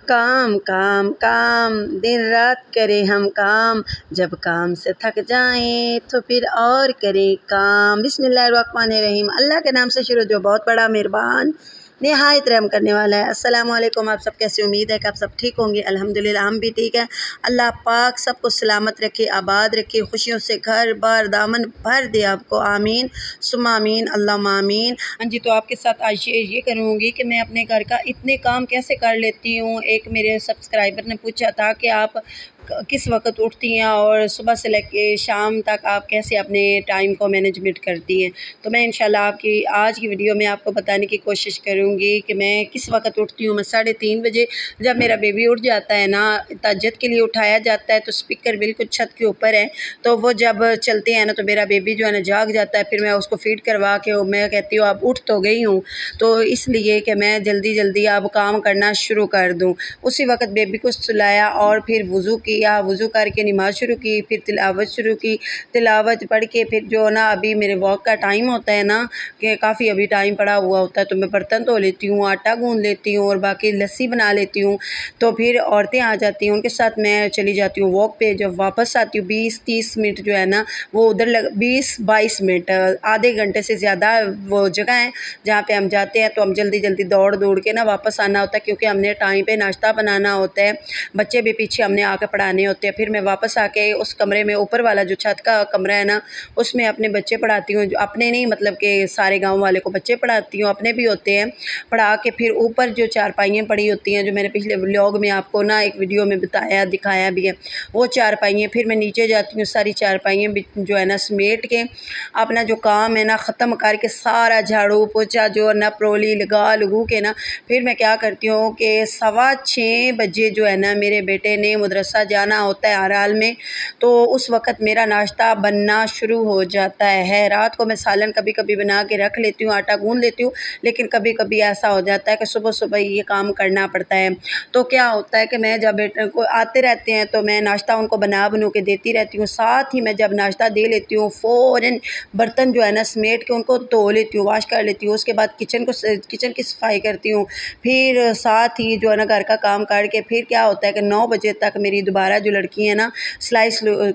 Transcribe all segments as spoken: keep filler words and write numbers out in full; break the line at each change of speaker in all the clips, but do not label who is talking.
काम काम काम दिन रात करें हम काम, जब काम से थक जाएं तो फिर और करें काम। बिस्मिल्लाहिर्रहमानिर्रहीम। अल्लाह के नाम से शुरू जो बहुत बड़ा मेहरबान निहायत रहम करने वाला है। अस्सलाम वालेकुम। आप सब कैसे? उम्मीद है कि आप सब ठीक होंगे। अल्हम्दुलिल्लाह हम भी ठीक है। अल्लाह पाक सबको सलामत रखे, आबाद रखे, खुशियों से घर बार दामन भर दे आपको। आमीन सुम्मा आमीन अल्लाहुम्मा आमीन। हाँ जी, तो आपके साथ आज शेयर ये करूँगी कि मैं अपने घर का इतने काम कैसे कर लेती हूँ। एक मेरे सब्सक्राइबर ने पूछा था कि आप किस वक्त उठती हैं और सुबह से लेके शाम तक आप कैसे अपने टाइम को मैनेजमेंट करती हैं। तो मैं इंशाल्लाह आपकी आज की वीडियो में आपको बताने की कोशिश करूँगी कि मैं किस वक्त उठती हूँ। मैं साढ़े तीन बजे जब मेरा बेबी उठ जाता है ना, तहज्जुद के लिए उठाया जाता है तो स्पीकर बिल्कुल छत के ऊपर है, तो वो जब चलते हैं ना तो मेरा बेबी जो है ना जाग जाता है। फिर मैं उसको फीड करवा के मैं कहती हूँ अब उठ तो गई हूँ, तो इसलिए कि मैं जल्दी जल्दी अब काम करना शुरू कर दूँ। उसी वक्त बेबी को सुलाया और फिर वज़ू किया, वज़ू करके नमाज़ शुरू की, फिर तिलावत शुरू की। तिलावत पढ़ के फिर जो ना अभी मेरे वॉक का टाइम होता है ना कि काफ़ी अभी टाइम पड़ा हुआ होता है, तो मैं बर्तन धो लेती हूँ, आटा गूँध लेती हूँ और बाकी लस्सी बना लेती हूँ। तो फिर औरतें आ जाती हैं, उनके साथ मैं चली जाती हूँ वॉक पे। जब वापस आती हूँ बीस तीस मिनट जो है ना वो उधर लग बीस बाईस मिनट आधे घंटे से ज़्यादा वो जगह है जहाँ पे हम जाते हैं। तो हम जल्दी जल्दी दौड़ दौड़ के ना वापस आना होता है, क्योंकि हमने टाइम पे नाश्ता बनाना होता है, बच्चे भी पीछे हमने आके पढ़ाने होते हैं। फिर मैं वापस आके उस कमरे में, ऊपर वाला जो छत का कमरा है ना, उसमें अपने बच्चे पढ़ाती हूँ। अपने नहीं, मतलब कि सारे गाँव वाले को बच्चे पढ़ाती हूँ, अपने भी होते हैं। पढ़ा के फिर ऊपर जो चारपाइयाँ पड़ी होती हैं, जो मैंने पिछले व्लॉग में आपको ना एक वीडियो में बताया दिखाया भी है, वो चारपाइयाँ फिर मैं नीचे जाती हूँ, सारी चारपाइयाँ जो है ना समेट के अपना जो काम है ना ख़त्म करके सारा झाड़ू पोछा जो है ना प्रोली लगा लगू के ना फिर मैं क्या करती हूँ कि सवा छः बजे जो है ना मेरे बेटे ने मदरसा जाना होता है हर हाल में, तो उस वक़्त मेरा नाश्ता बनना शुरू हो जाता है। रात को मैं सालन कभी कभी बना के रख लेती हूँ, आटा गूँध लेती हूँ, लेकिन कभी कभी ऐसा हो जाता है कि सुबह सुबह ये काम करना पड़ता है। तो क्या होता है कि मैं जब बेटे को आते रहते हैं तो मैं नाश्ता उनको बना बनू के देती रहती हूँ। साथ ही मैं जब नाश्ता दे लेती हूँ फ़ौरन बर्तन जो है ना समेट के उनको धो लेती हूँ, वॉश कर लेती हूँ। उसके बाद किचन को किचन की सफाई करती हूँ। फिर साथ ही जो है ना घर का काम करके फिर क्या होता है कि नौ बजे तक मेरी दोबारा जो लड़की है ना सिलाई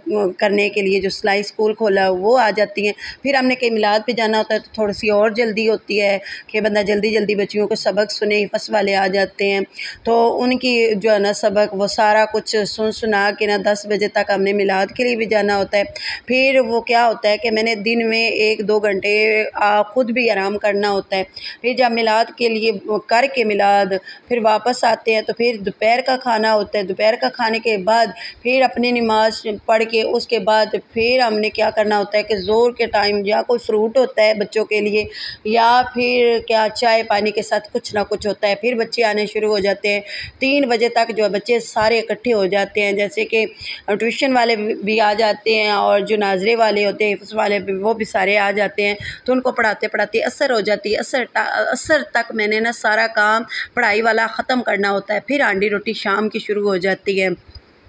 करने के लिए, जो सिलाई स्कूल खोला है, वो आ जाती हैं। फिर हमने कहीं मिलाद पे जाना होता है तो थोड़ी सी और जल्दी होती है कि बंदा जल्दी जल्दी बच्चियों को सबक सुने। हिफ्ज़ वाले आ जाते हैं तो उनकी जो है ना सबक वो सारा कुछ सुन सुना के ना दस बजे तक हमने मिलाद के लिए भी जाना होता है। फिर वो क्या होता है कि मैंने दिन में एक दो घंटे ख़ुद भी आराम करना होता है। फिर जब मिलाद के लिए करके मिलाद फिर वापस आते हैं तो फिर दोपहर का खाना होता है। दोपहर का खाने के बाद फिर अपनी नमाज पढ़ के उसके बाद फिर हमने क्या करना होता है कि ज़ोर के टाइम या कोई फ्रूट होता है बच्चों के लिए, या फिर क्या चाय पानी के साथ कुछ ना कुछ होता है। फिर बच्चे आने शुरू हो जाते हैं। तीन बजे तक जो बच्चे सारे इकट्ठे हो जाते हैं, जैसे कि ट्यूशन वाले भी आ जाते हैं और जो नाजरे वाले होते हैं हिफ्ज़ वाले भी, वो भी सारे आ जाते हैं। तो उनको पढ़ाते पढ़ाते असर हो जाती है। असर असर तक मैंने ना सारा काम पढ़ाई वाला ख़त्म करना होता है। फिर आंडी रोटी शाम की शुरू हो जाती है।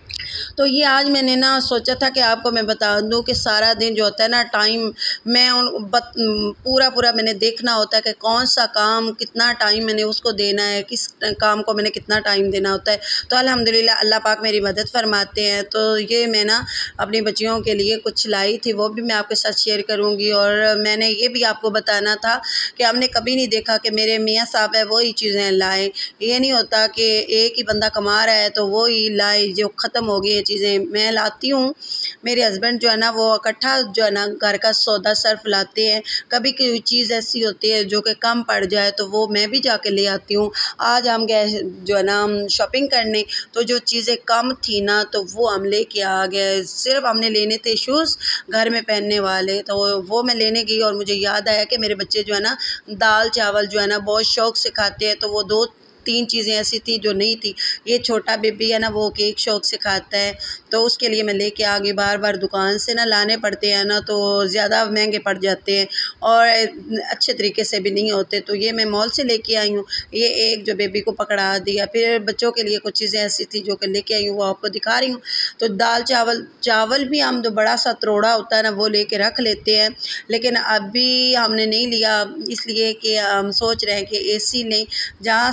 तो ये आज मैंने ना सोचा था कि आपको मैं बता दूं कि सारा दिन जो होता है ना टाइम मैं उन बत, पूरा पूरा मैंने देखना होता है कि कौन सा काम कितना टाइम मैंने उसको देना है, किस काम को मैंने कितना टाइम देना होता है। तो अल्हम्दुलिल्लाह अल्लाह पाक मेरी मदद फरमाते हैं। तो ये मैं ना अपनी बच्चियों के लिए कुछ लाई थी, वो भी मैं आपके साथ शेयर करूँगी। और मैंने ये भी आपको बताना था कि हमने कभी नहीं देखा कि मेरे मियाँ साहब है वही चीज़ें लाएँ। ये नहीं होता कि एक ही बंदा कमा रहा है तो वो ही लाए जो ख़त्म हो गई ये चीज़ें। मैं लाती हूँ, मेरे हस्बैंड जो है ना वो इकट्ठा जो है ना घर का सौदा सर्फ लाते हैं। कभी कोई चीज़ ऐसी होती है जो कि कम पड़ जाए तो वो मैं भी जाके ले आती हूँ। आज हम गए जो है ना शॉपिंग करने, तो जो चीज़ें कम थी ना तो वो हम लेके आ गए। सिर्फ हमने लेने थे शूज़ घर में पहनने वाले, तो वो मैं लेने गई और मुझे याद आया कि मेरे बच्चे जो है ना दाल चावल जो है ना बहुत शौक़ से खाते हैं। तो वो दो तीन चीज़ें ऐसी थी जो नहीं थी। ये छोटा बेबी है ना वो केक शौक से खाता है, तो उसके लिए मैं लेके आ गई। बार बार दुकान से ना लाने पड़ते हैं ना तो ज़्यादा महंगे पड़ जाते हैं और अच्छे तरीके से भी नहीं होते। तो ये मैं मॉल से लेके आई हूँ। ये एक जो बेबी को पकड़ा दिया। फिर बच्चों के लिए कुछ चीज़ें ऐसी थी जो कि लेके आई हूँ, वो आपको दिखा रही हूँ। तो दाल चावल चावल भी हम जो बड़ा सा त्रोड़ा होता है ना वो लेके रख लेते हैं, लेकिन अभी हमने नहीं लिया इसलिए कि हम सोच रहे हैं कि ए सी लें। जहाँ से हम पहले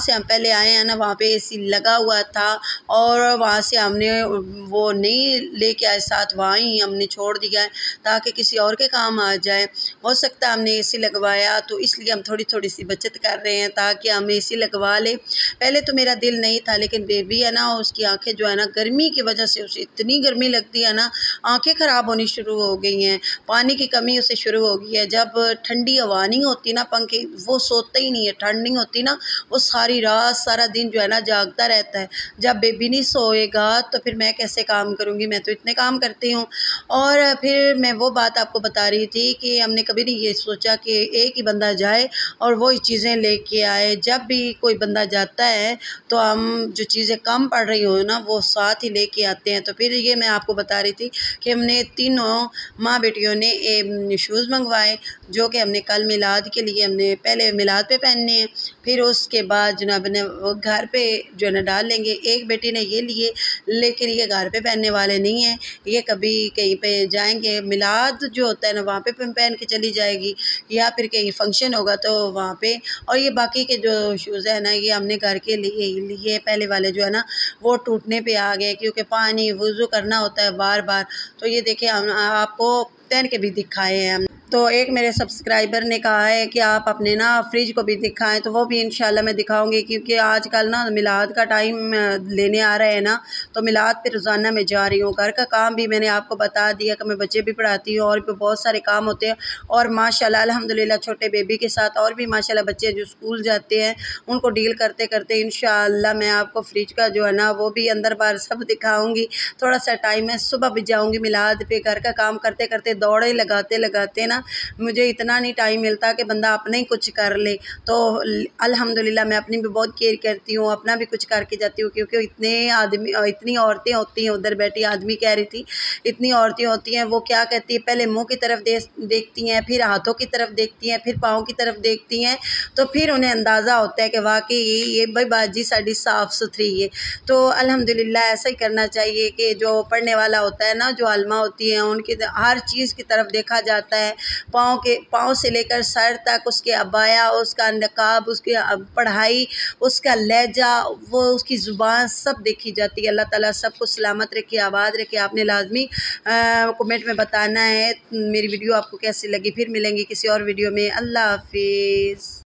पहले आए हैं ना वहाँ पे एसी लगा हुआ था और वहाँ से हमने वो नहीं लेके आए साथ, वहाँ ही हमने छोड़ दिया है ताकि किसी और के काम आ जाए। हो सकता है हमने एसी लगवाया तो इसलिए हम थोड़ी थोड़ी सी बचत कर रहे हैं ताकि हम एसी लगवा लें। पहले तो मेरा दिल नहीं था, लेकिन बेबी है ना उसकी आंखें जो है ना गर्मी की वजह से उसे इतनी गर्मी लगती है ना, आंखें ख़राब होनी शुरू हो गई हैं, पानी की कमी उसे शुरू हो गई है। जब ठंडी हवा नहीं होती ना पंखे, वो सोता ही नहीं है, ठंड नहीं होती ना वो सारी रात सारा दिन जो है ना जागता रहता है। जब बेबी नहीं सोएगा तो फिर मैं कैसे काम करूँगी, मैं तो इतने काम करती हूँ। और फिर मैं वो बात आपको बता रही थी कि हमने कभी नहीं ये सोचा कि एक ही बंदा जाए और वो ही चीज़ें लेके आए। जब भी कोई बंदा जाता है तो हम जो चीज़ें कम पड़ रही हो ना वो साथ ही लेके आते हैं। तो फिर ये मैं आपको बता रही थी कि हमने तीनों माँ बेटियों ने शूज़ मंगवाए जो कि हमने कल मिलाद के लिए हमने पहले मिलाद पे पहनने हैं, फिर उसके बाद जनाब ने वो घर पे जो है ना डाल लेंगे। एक बेटी ने ये लिए, लेकिन ये घर पे पहनने वाले नहीं हैं, ये कभी कहीं पे जाएंगे, मिलाद जो होता है ना वहाँ पे पहन के चली जाएगी या फिर कहीं फंक्शन होगा तो वहाँ पे। और ये बाकी के जो शूज़ है ना ये हमने घर के लिए लिए, पहले वाले जो है ना वो टूटने पे आ गए क्योंकि पानी वुज़ू करना होता है बार बार। तो ये देखिए हम आपको पहन के भी दिखाए हैं हम। तो एक मेरे सब्सक्राइबर ने कहा है कि आप अपने ना फ्रिज को भी दिखाएं, तो वो भी इंशाल्लाह मैं दिखाऊंगी क्योंकि आजकल ना मिलाद का टाइम लेने आ रहा है ना, तो मिलाद पे रोज़ाना मैं जा रही हूँ। घर का काम भी मैंने आपको बता दिया कि मैं बच्चे भी पढ़ाती हूँ और भी बहुत सारे काम होते हैं। और माशाल्लाह अल्हम्दुलिल्लाह छोटे बेबी के साथ और भी माशाल्लाह बच्चे जो स्कूल जाते हैं उनको डील करते करते इंशाल्लाह मैं आपको फ्रिज का जो है ना वो भी अंदर बाहर सब दिखाऊँगी। थोड़ा सा टाइम है, सुबह भी जाऊँगी मिलाद पे, घर का काम करते करते दौड़े लगाते लगाते ना मुझे इतना नहीं टाइम मिलता कि बंदा अपने ही कुछ कर ले। तो अल्हम्दुलिल्लाह मैं अपनी भी बहुत केयर करती हूँ, अपना भी कुछ करके जाती हूँ क्योंकि इतने आदमी इतनी औरतें होती हैं, उधर बैठी आदमी कह रही थी इतनी औरतें होती हैं, वो क्या कहती है पहले मुंह की तरफ दे, देखती हैं, फिर हाथों की तरफ देखती हैं, फिर पाँव की तरफ देखती हैं, तो फिर उन्हें अंदाज़ा होता है कि वाकई ये भाई बाजी साड़ी साफ़ सुथरी है। तो अल्हम्दुलिल्लाह ऐसा ही करना चाहिए कि जो पढ़ने वाला होता है ना, जो आलिमा होती हैं उनकी हर चीज़ की तरफ देखा जाता है, पाँव के पाँव से लेकर सर तक, उसके अबाया, उसका नकाब, उसकी पढ़ाई, उसका लहजा, वो उसकी ज़ुबान सब देखी जाती है। अल्लाह ताला सबको सलामत रखे, आबाद रखे। आपने लाजमी कमेंट में बताना है मेरी वीडियो आपको कैसी लगी। फिर मिलेंगे किसी और वीडियो में। अल्लाह हाफिज़।